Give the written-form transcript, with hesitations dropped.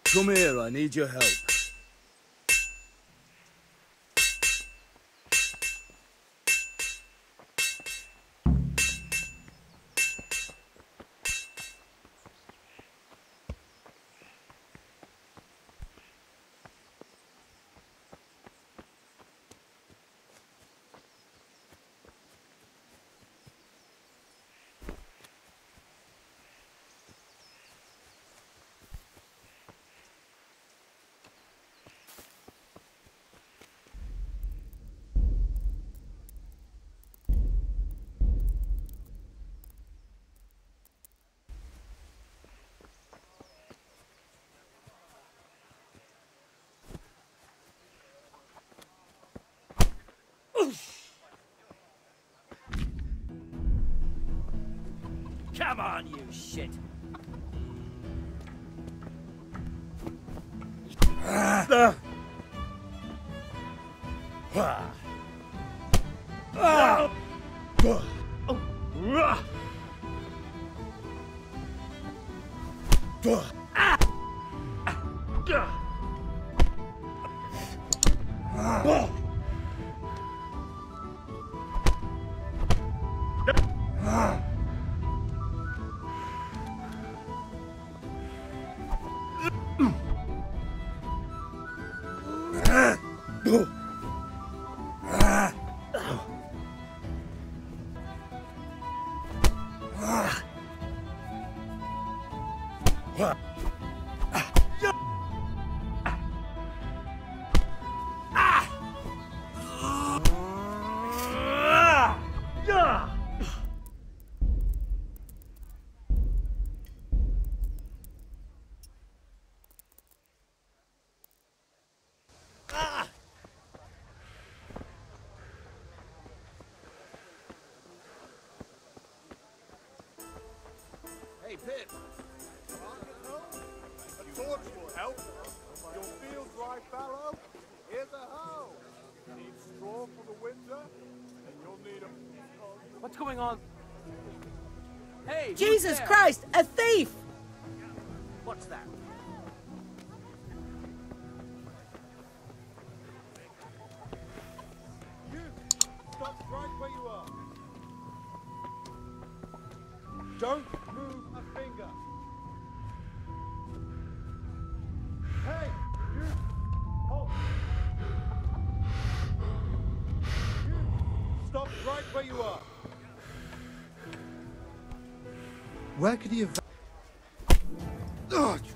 Come here, I need your help. Come on, you shit! Hey, Pip. A torch will help. Your field dry fallow? Here's a hoe. Need straw for the winter, and you'll need a... What's going on? Hey! Jesus Christ! A thief! What's that? You! Stop right where you are. Don't move a finger. Hey! You! Halt! You! Stop right where you are. Where could he have... Oh,